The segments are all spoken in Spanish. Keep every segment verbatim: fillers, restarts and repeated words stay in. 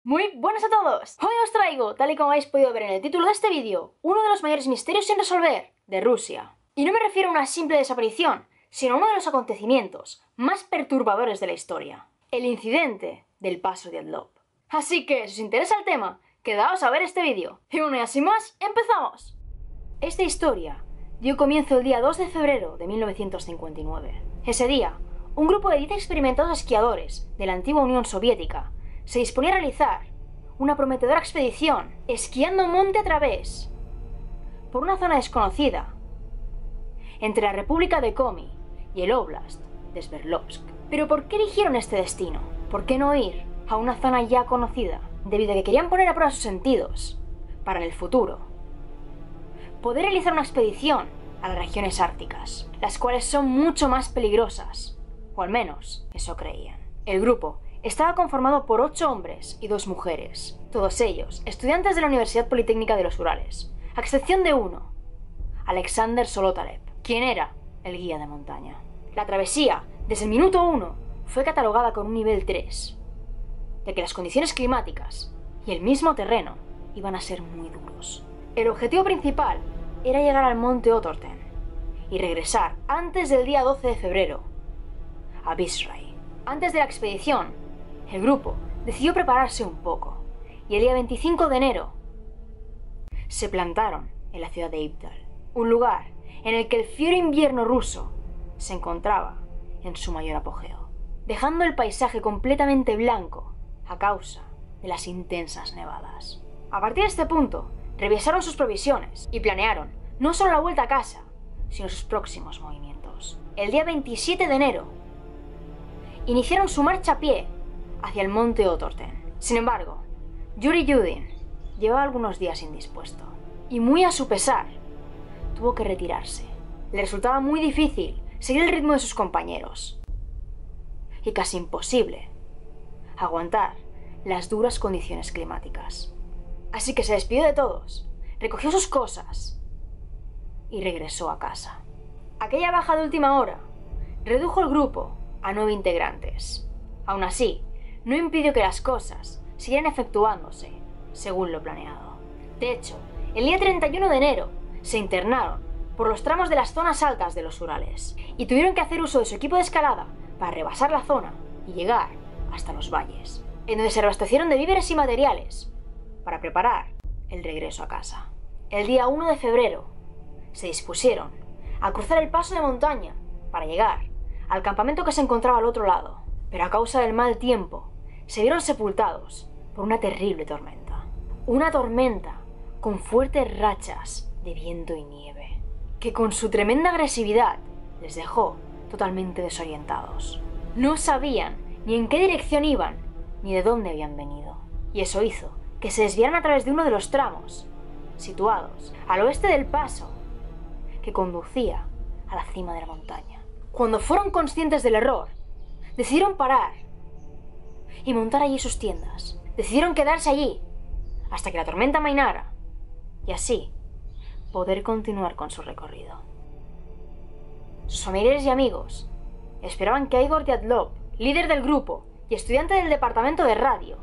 Muy buenas a todos. Hoy os traigo, tal y como habéis podido ver en el título de este vídeo, uno de los mayores misterios sin resolver de Rusia. Y no me refiero a una simple desaparición, sino a uno de los acontecimientos más perturbadores de la historia. El incidente del paso Dyatlov. Así que, si os interesa el tema, quedaos a ver este vídeo. Y bueno, y así más, ¡empezamos! Esta historia dio comienzo el día dos de febrero de mil novecientos cincuenta y nueve. Ese día, un grupo de diez experimentados esquiadores de la antigua Unión Soviética se disponía a realizar una prometedora expedición esquiando monte a través por una zona desconocida entre la República de Komi y el Oblast de Sverdlovsk. Pero ¿por qué eligieron este destino? ¿Por qué no ir a una zona ya conocida? Debido a que querían poner a prueba sus sentidos para en el futuro poder realizar una expedición a las regiones árticas, las cuales son mucho más peligrosas, o al menos eso creían. El grupo estaba conformado por ocho hombres y dos mujeres, todos ellos estudiantes de la Universidad Politécnica de los Urales, a excepción de uno, Alexander Solotarev, quien era el guía de montaña. La travesía, desde el minuto uno, fue catalogada con un nivel tres, de que las condiciones climáticas y el mismo terreno iban a ser muy duros. El objetivo principal era llegar al monte Otorten y regresar antes del día doce de febrero a Visray. Antes de la expedición, el grupo decidió prepararse un poco, y el día veinticinco de enero se plantaron en la ciudad de Ivdal, un lugar en el que el fiero invierno ruso se encontraba en su mayor apogeo, dejando el paisaje completamente blanco a causa de las intensas nevadas. A partir de este punto, revisaron sus provisiones y planearon no solo la vuelta a casa, sino sus próximos movimientos. El día veintisiete de enero, iniciaron su marcha a pie hacia el monte Otorten. Sin embargo, Yuri Yudin llevaba algunos días indispuesto y, muy a su pesar, tuvo que retirarse. Le resultaba muy difícil seguir el ritmo de sus compañeros y casi imposible aguantar las duras condiciones climáticas. Así que se despidió de todos, recogió sus cosas y regresó a casa. Aquella baja de última hora redujo el grupo a nueve integrantes. Aún así, no impidió que las cosas siguieran efectuándose según lo planeado. De hecho, el día treinta y uno de enero se internaron por los tramos de las zonas altas de los Urales y tuvieron que hacer uso de su equipo de escalada para rebasar la zona y llegar hasta los valles, en donde se reabastecieron de víveres y materiales para preparar el regreso a casa. El día uno de febrero se dispusieron a cruzar el paso de montaña para llegar al campamento que se encontraba al otro lado, pero a causa del mal tiempo se vieron sepultados por una terrible tormenta. Una tormenta con fuertes rachas de viento y nieve, que con su tremenda agresividad les dejó totalmente desorientados. No sabían ni en qué dirección iban, ni de dónde habían venido, y eso hizo que se desviaran a través de uno de los tramos situados al oeste del paso que conducía a la cima de la montaña. Cuando fueron conscientes del error, decidieron parar y montar allí sus tiendas. Decidieron quedarse allí hasta que la tormenta amainara y así poder continuar con su recorrido. Sus familiares y amigos esperaban que Igor Dyatlov, líder del grupo y estudiante del departamento de radio,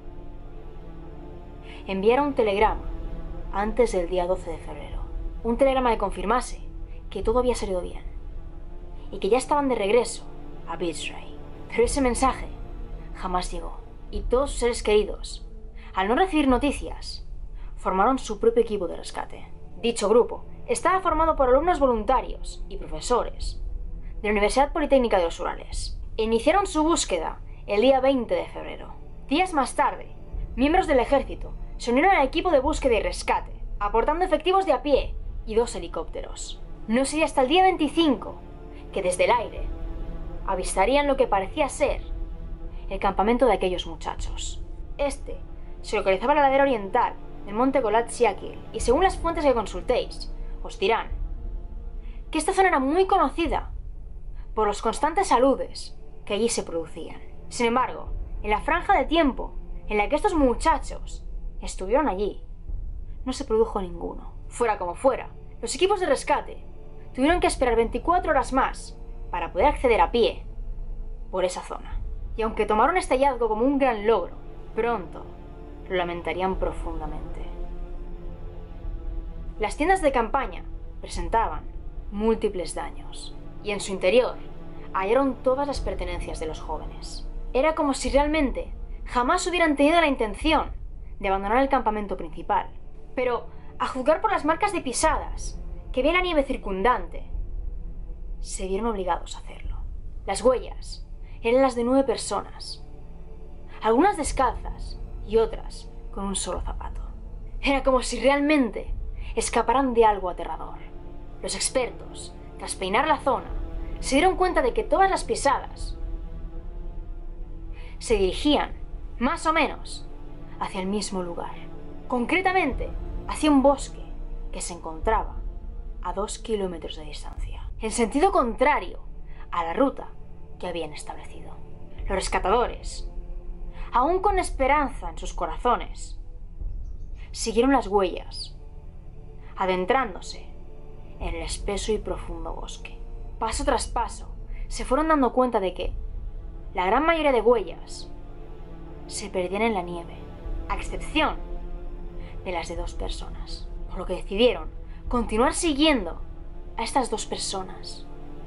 enviara un telegrama antes del día doce de febrero. Un telegrama que confirmase que todo había salido bien y que ya estaban de regreso a Visray. Pero ese mensaje jamás llegó, y todos sus seres queridos, al no recibir noticias, formaron su propio equipo de rescate. Dicho grupo estaba formado por alumnos voluntarios y profesores de la Universidad Politécnica de los Urales. Iniciaron su búsqueda el día veinte de febrero. Días más tarde, miembros del ejército se unieron al equipo de búsqueda y rescate, aportando efectivos de a pie y dos helicópteros. No sería hasta el día veinticinco que desde el aire avistarían lo que parecía ser el campamento de aquellos muchachos. Este se localizaba en la ladera oriental del monte Golatsiakil, y según las fuentes que consultéis, os dirán que esta zona era muy conocida por los constantes aludes que allí se producían. Sin embargo, en la franja de tiempo en la que estos muchachos estuvieron allí, no se produjo ninguno. Fuera como fuera, los equipos de rescate tuvieron que esperar veinticuatro horas más para poder acceder a pie por esa zona. Y aunque tomaron este hallazgo como un gran logro, pronto lo lamentarían profundamente. Las tiendas de campaña presentaban múltiples daños, y en su interior hallaron todas las pertenencias de los jóvenes. Era como si realmente jamás hubieran tenido la intención de abandonar el campamento principal. Pero, a juzgar por las marcas de pisadas que ve la nieve circundante, se vieron obligados a hacerlo. Las huellas eran las de nueve personas, algunas descalzas y otras con un solo zapato. Era como si realmente escaparan de algo aterrador. Los expertos, tras peinar la zona, se dieron cuenta de que todas las pisadas se dirigían, más o menos, hacia el mismo lugar. Concretamente, hacia un bosque que se encontraba a dos kilómetros de distancia, en sentido contrario a la ruta que habían establecido. Los rescatadores, aún con esperanza en sus corazones, siguieron las huellas, adentrándose en el espeso y profundo bosque. Paso tras paso, se fueron dando cuenta de que la gran mayoría de huellas se perdían en la nieve, a excepción de las de dos personas, por lo que decidieron continuar siguiendo a estas dos personas,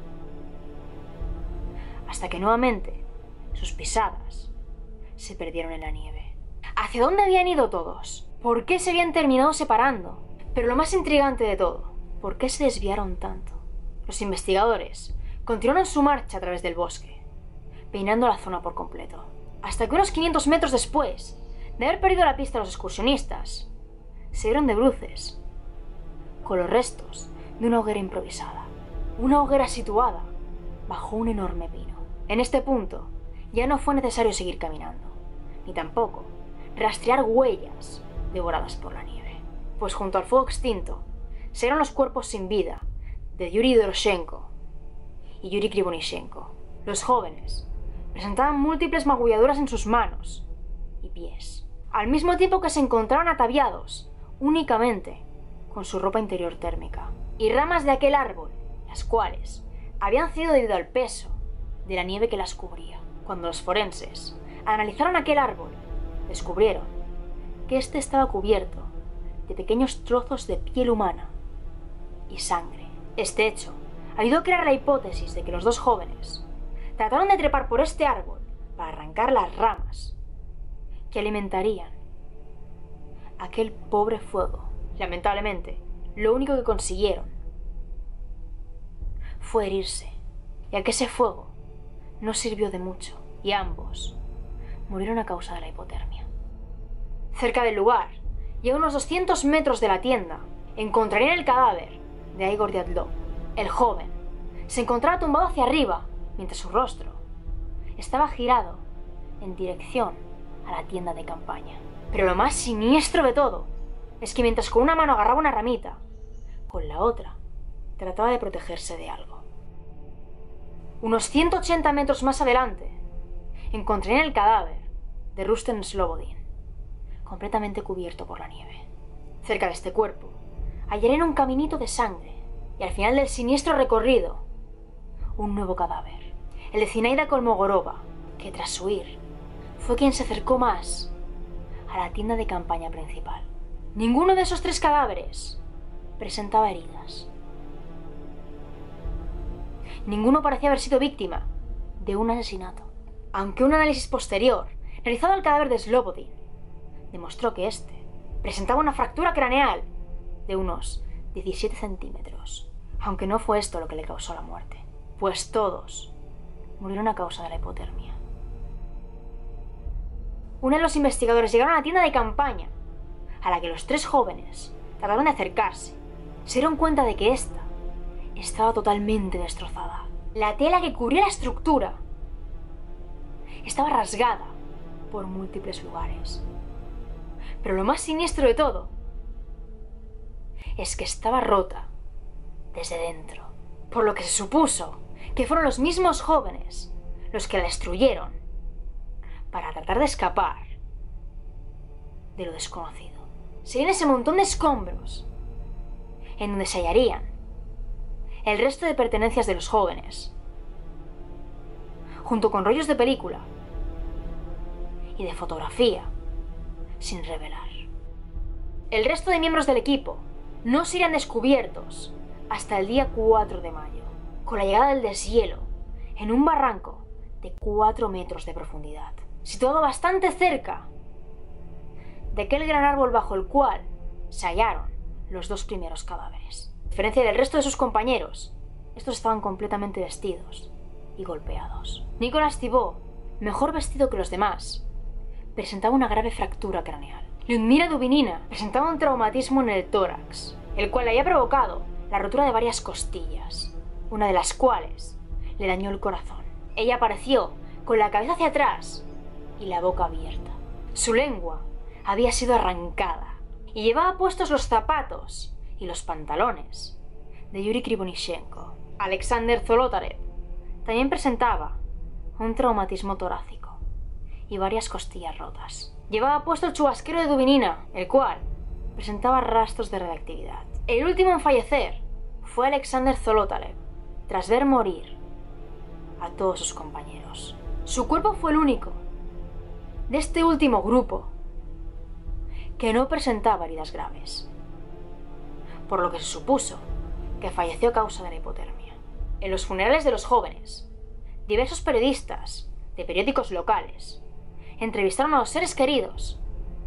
hasta que nuevamente sus pisadas se perdieron en la nieve. ¿Hacia dónde habían ido todos? ¿Por qué se habían terminado separando? Pero lo más intrigante de todo, ¿por qué se desviaron tanto? Los investigadores continuaron su marcha a través del bosque, peinando la zona por completo, hasta que unos quinientos metros después de haber perdido la pista a los excursionistas, se dieron de bruces con los restos de una hoguera improvisada, una hoguera situada bajo un enorme pino. En este punto ya no fue necesario seguir caminando, ni tampoco rastrear huellas devoradas por la nieve, pues junto al fuego extinto se vieron los cuerpos sin vida de Yuri Doroshenko y Yuri Krivonishenko. Los jóvenes presentaban múltiples magulladuras en sus manos y pies, al mismo tiempo que se encontraban ataviados únicamente con su ropa interior térmica y ramas de aquel árbol, las cuales habían cedido debido al peso de la nieve que las cubría. Cuando los forenses analizaron aquel árbol, descubrieron que éste estaba cubierto de pequeños trozos de piel humana y sangre. Este hecho ayudó a crear la hipótesis de que los dos jóvenes trataron de trepar por este árbol para arrancar las ramas que alimentarían aquel pobre fuego. Lamentablemente, lo único que consiguieron fue herirse, ya que ese fuego no sirvió de mucho y ambos murieron a causa de la hipotermia. Cerca del lugar, y a unos doscientos metros de la tienda, encontrarían el cadáver de Igor Dyatlov. El joven se encontraba tumbado hacia arriba, mientras su rostro estaba girado en dirección a la tienda de campaña. Pero lo más siniestro de todo es que mientras con una mano agarraba una ramita, con la otra trataba de protegerse de algo. Unos ciento ochenta metros más adelante, encontrarían el cadáver de Rusten Slobodin, completamente cubierto por la nieve. Cerca de este cuerpo hallarían un caminito de sangre y al final del siniestro recorrido, un nuevo cadáver, el de Zinaida Kolmogorova, que tras huir fue quien se acercó más a la tienda de campaña principal. Ninguno de esos tres cadáveres presentaba heridas. Ninguno parecía haber sido víctima de un asesinato, aunque un análisis posterior realizado al cadáver de Slobodin demostró que éste presentaba una fractura craneal de unos diecisiete centímetros, aunque no fue esto lo que le causó la muerte, pues todos murieron a causa de la hipotermia. Uno de los investigadores llegaron a la tienda de campaña, a la que los tres jóvenes trataron de acercarse. Se dieron cuenta de que ésta estaba totalmente destrozada. La tela que cubría la estructura estaba rasgada por múltiples lugares. Pero lo más siniestro de todo es que estaba rota desde dentro, por lo que se supuso que fueron los mismos jóvenes los que la destruyeron para tratar de escapar de lo desconocido. Serían ese montón de escombros en donde se hallarían el resto de pertenencias de los jóvenes, junto con rollos de película y de fotografía sin revelar. El resto de miembros del equipo no serían descubiertos hasta el día cuatro de mayo, con la llegada del deshielo en un barranco de cuatro metros de profundidad, situado bastante cerca de aquel gran árbol bajo el cual se hallaron los dos primeros cadáveres. A diferencia del resto de sus compañeros, estos estaban completamente vestidos y golpeados. Nicolas Thibault, mejor vestido que los demás, presentaba una grave fractura craneal. Lyudmila Dubinina presentaba un traumatismo en el tórax, el cual le había provocado la rotura de varias costillas, una de las cuales le dañó el corazón. Ella apareció con la cabeza hacia atrás y la boca abierta. Su lengua había sido arrancada y llevaba puestos los zapatos y los pantalones de Yuri Krivonichenko. Alexander Zolotarev también presentaba un traumatismo torácico y varias costillas rotas. Llevaba puesto el chubasquero de Dubinina, el cual presentaba rastros de radiactividad. El último en fallecer fue Alexander Zolotarev, tras ver morir a todos sus compañeros. Su cuerpo fue el único de este último grupo que no presentaba heridas graves, por lo que se supuso que falleció a causa de la hipotermia. En los funerales de los jóvenes, diversos periodistas de periódicos locales entrevistaron a los seres queridos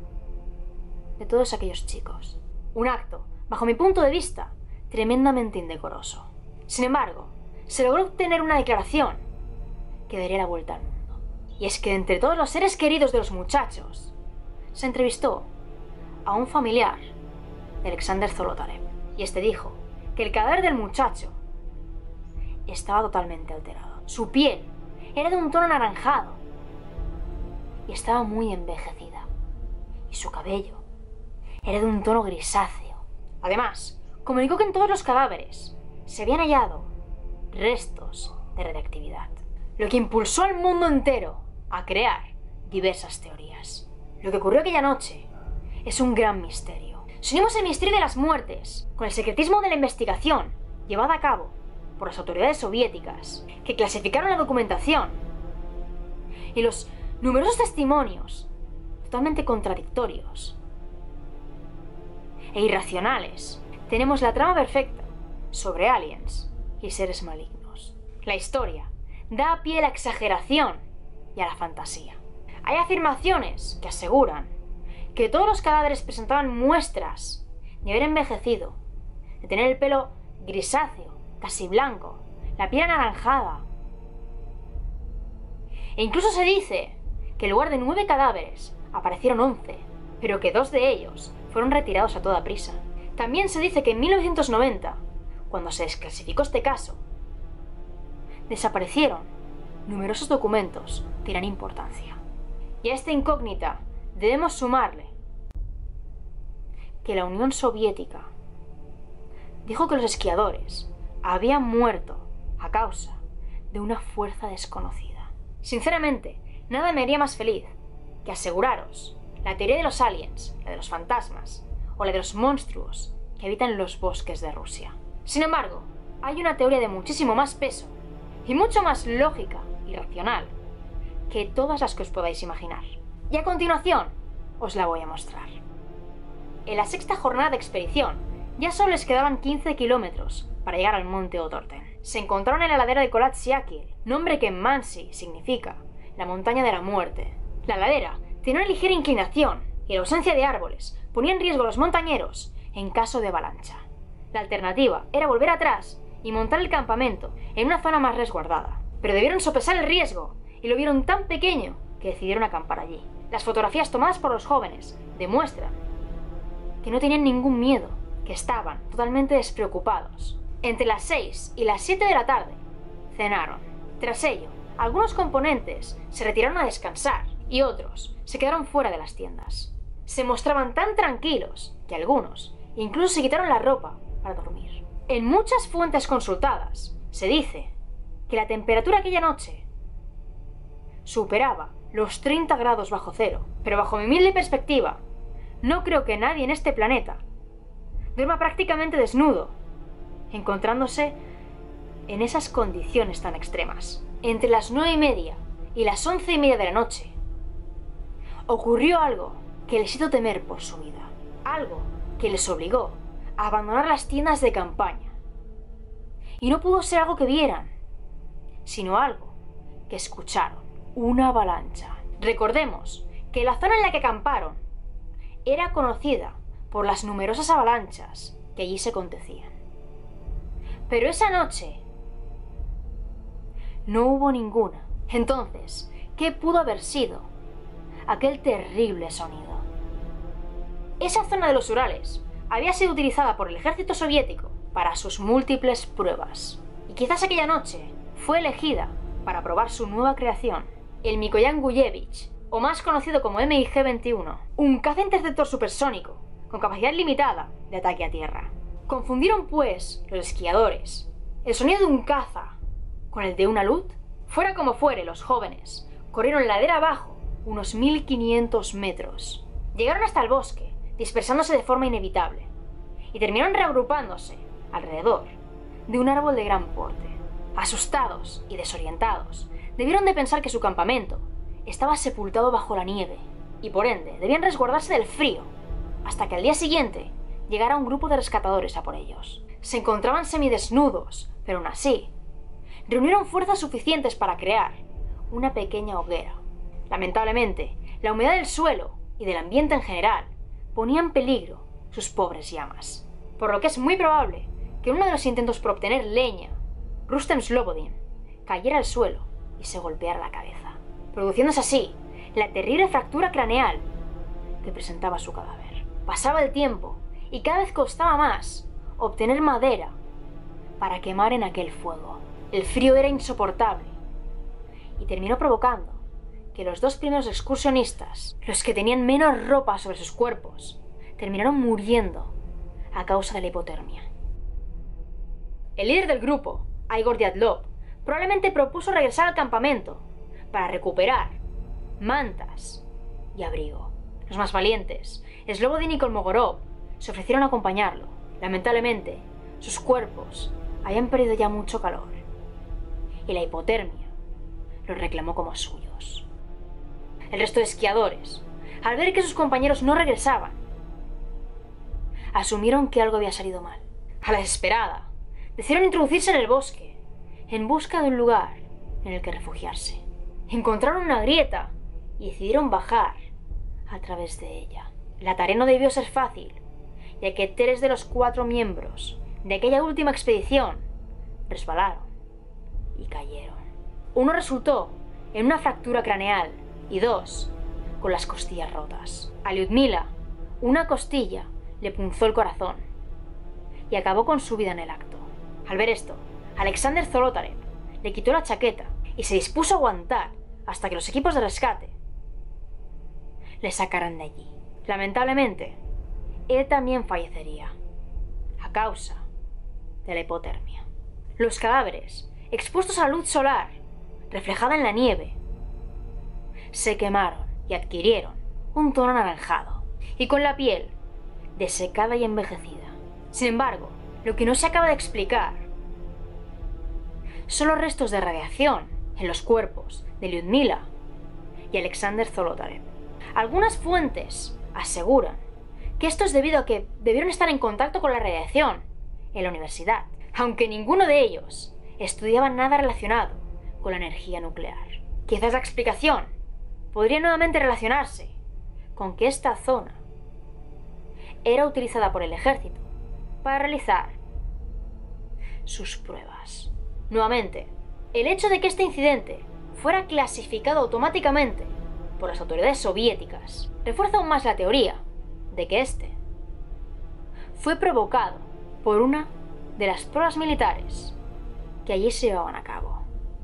de todos aquellos chicos. Un acto, bajo mi punto de vista, tremendamente indecoroso. Sin embargo, se logró obtener una declaración que daría la vuelta al mundo. Y es que entre todos los seres queridos de los muchachos, se entrevistó a un familiar de Alexander Zolotarev. Y este dijo que el cadáver del muchacho estaba totalmente alterado. Su piel era de un tono anaranjado y estaba muy envejecida. Y su cabello era de un tono grisáceo. Además, comunicó que en todos los cadáveres se habían hallado restos de radiactividad, lo que impulsó al mundo entero a crear diversas teorías. Lo que ocurrió aquella noche es un gran misterio. Si unimos el misterio de las muertes con el secretismo de la investigación llevada a cabo por las autoridades soviéticas, que clasificaron la documentación, y los numerosos testimonios totalmente contradictorios e irracionales, tenemos la trama perfecta sobre aliens y seres malignos. La historia da pie a la exageración y a la fantasía. Hay afirmaciones que aseguran que todos los cadáveres presentaban muestras de haber envejecido, de tener el pelo grisáceo, casi blanco, la piel anaranjada. E incluso se dice que en lugar de nueve cadáveres aparecieron once, pero que dos de ellos fueron retirados a toda prisa. También se dice que en mil novecientos noventa, cuando se desclasificó este caso, desaparecieron numerosos documentos de gran importancia. Y a esta incógnita debemos sumarle que la Unión Soviética dijo que los esquiadores habían muerto a causa de una fuerza desconocida. Sinceramente, nada me haría más feliz que aseguraros la teoría de los aliens, la de los fantasmas o la de los monstruos que habitan los bosques de Rusia. Sin embargo, hay una teoría de muchísimo más peso y mucho más lógica y racional que todas las que os podáis imaginar. Y a continuación os la voy a mostrar. En la sexta jornada de expedición ya solo les quedaban quince kilómetros para llegar al monte Otorten. Se encontraron en la ladera de Kolatsiakil, nombre que en mansi significa la montaña de la muerte. La ladera tenía una ligera inclinación y la ausencia de árboles ponía en riesgo a los montañeros en caso de avalancha. La alternativa era volver atrás y montar el campamento en una zona más resguardada, pero debieron sopesar el riesgo y lo vieron tan pequeño que decidieron acampar allí. Las fotografías tomadas por los jóvenes demuestran que no tenían ningún miedo, que estaban totalmente despreocupados. Entre las seis y las siete de la tarde cenaron. Tras ello, algunos componentes se retiraron a descansar y otros se quedaron fuera de las tiendas. Se mostraban tan tranquilos que algunos incluso se quitaron la ropa para dormir. En muchas fuentes consultadas se dice que la temperatura aquella noche superaba los treinta grados bajo cero, pero bajo mi humilde perspectiva, no creo que nadie en este planeta duerma prácticamente desnudo, encontrándose en esas condiciones tan extremas. Entre las nueve y media y las once y media de la noche ocurrió algo que les hizo temer por su vida, algo que les obligó a abandonar las tiendas de campaña. Y no pudo ser algo que vieran, sino algo que escucharon, una avalancha. Recordemos que la zona en la que acamparon era conocida por las numerosas avalanchas que allí se acontecían. Pero esa noche no hubo ninguna. Entonces, ¿qué pudo haber sido aquel terrible sonido? Esa zona de los Urales había sido utilizada por el ejército soviético para sus múltiples pruebas. Y quizás aquella noche fue elegida para probar su nueva creación, el Mikoyan Guyevich, o más conocido como M I G veintiuno, un caza interceptor supersónico con capacidad limitada de ataque a tierra. Confundieron, pues, los esquiadores el sonido de un caza con el de una luz. Fuera como fuere, los jóvenes corrieron ladera abajo unos mil quinientos metros. Llegaron hasta el bosque, dispersándose de forma inevitable, y terminaron reagrupándose alrededor de un árbol de gran porte. Asustados y desorientados, debieron de pensar que su campamento estaba sepultado bajo la nieve, y por ende debían resguardarse del frío, hasta que al día siguiente llegara un grupo de rescatadores a por ellos. Se encontraban semidesnudos, pero aún así reunieron fuerzas suficientes para crear una pequeña hoguera. Lamentablemente, la humedad del suelo y del ambiente en general ponía en peligro sus pobres llamas, por lo que es muy probable que en uno de los intentos por obtener leña, Rustem Slobodin cayera al suelo y se golpeara la cabeza, produciéndose así la terrible fractura craneal que presentaba su cadáver. Pasaba el tiempo y cada vez costaba más obtener madera para quemar en aquel fuego. El frío era insoportable y terminó provocando que los dos primeros excursionistas, los que tenían menos ropa sobre sus cuerpos, terminaron muriendo a causa de la hipotermia. El líder del grupo, Igor Dyatlov, probablemente propuso regresar al campamento para recuperar mantas y abrigo. Los más valientes, Slobodin y Kolmogorov, se ofrecieron a acompañarlo. Lamentablemente, sus cuerpos habían perdido ya mucho calor y la hipotermia los reclamó como suyos. El resto de esquiadores, al ver que sus compañeros no regresaban, asumieron que algo había salido mal. A la desesperada, decidieron introducirse en el bosque en busca de un lugar en el que refugiarse. Encontraron una grieta y decidieron bajar a través de ella. La tarea no debió ser fácil, ya que tres de los cuatro miembros de aquella última expedición resbalaron y cayeron. Uno resultó en una fractura craneal y dos con las costillas rotas. A Lyudmila, una costilla le punzó el corazón y acabó con su vida en el acto. Al ver esto, Alexander Zolotarev le quitó la chaqueta y se dispuso a aguantar hasta que los equipos de rescate le sacaran de allí. Lamentablemente, él también fallecería a causa de la hipotermia. Los cadáveres, expuestos a la luz solar reflejada en la nieve, se quemaron y adquirieron un tono anaranjado y con la piel desecada y envejecida. Sin embargo, lo que no se acaba de explicar son los restos de radiación en los cuerpos de Lyudmila y Alexander Zolotarev. Algunas fuentes aseguran que esto es debido a que debieron estar en contacto con la radiación en la universidad, aunque ninguno de ellos estudiaba nada relacionado con la energía nuclear. Quizás la explicación podría nuevamente relacionarse con que esta zona era utilizada por el ejército para realizar sus pruebas. Nuevamente, el hecho de que este incidente fuera clasificado automáticamente por las autoridades soviéticas refuerza aún más la teoría de que este fue provocado por una de las pruebas militares que allí se llevaban a cabo.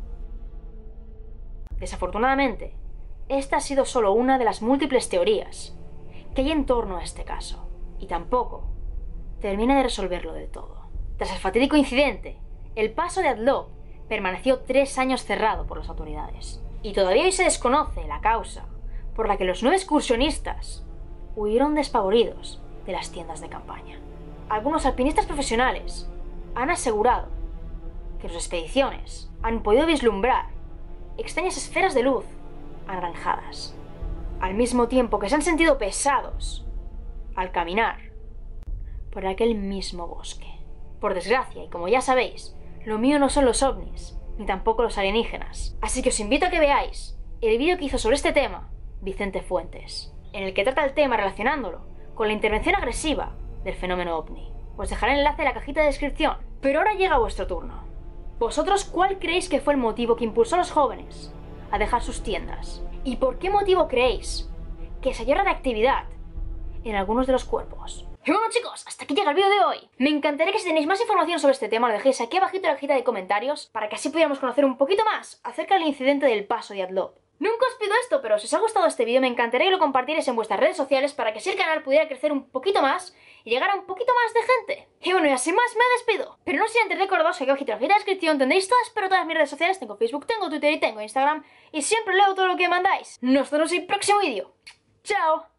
Desafortunadamente, esta ha sido solo una de las múltiples teorías que hay en torno a este caso, y tampoco termina de resolverlo del todo. Tras el fatídico incidente, el paso de Dyatlov permaneció tres años cerrado por las autoridades, y todavía hoy se desconoce la causa por la que los nueve excursionistas huyeron despavoridos de las tiendas de campaña. Algunos alpinistas profesionales han asegurado que sus expediciones han podido vislumbrar extrañas esferas de luz anaranjadas al mismo tiempo que se han sentido pesados al caminar por aquel mismo bosque. Por desgracia, y como ya sabéis, lo mío no son los ovnis, ni tampoco los alienígenas. Así que os invito a que veáis el vídeo que hizo sobre este tema Vicente Fuentes, en el que trata el tema relacionándolo con la intervención agresiva del fenómeno ovni. Os dejaré el enlace en la cajita de descripción. Pero ahora llega vuestro turno. ¿Vosotros cuál creéis que fue el motivo que impulsó a los jóvenes a dejar sus tiendas? ¿Y por qué motivo creéis que se halló radiactividad en algunos de los cuerpos? Y bueno, chicos, hasta aquí llega el vídeo de hoy. Me encantaría que si tenéis más información sobre este tema lo dejéis aquí abajito en la cajita de comentarios para que así pudiéramos conocer un poquito más acerca del incidente del paso de Dyatlov. Nunca os pido esto, pero si os ha gustado este vídeo me encantaría que lo compartierais en vuestras redes sociales para que así el canal pudiera crecer un poquito más y llegar a un poquito más de gente. Y bueno, y así más me despido. Pero no sin antes recordaros que aquí abajito en la cajita de descripción tendréis todas, pero todas mis redes sociales. Tengo Facebook, tengo Twitter y tengo Instagram y siempre leo todo lo que mandáis. Nos vemos en el próximo vídeo. ¡Chao!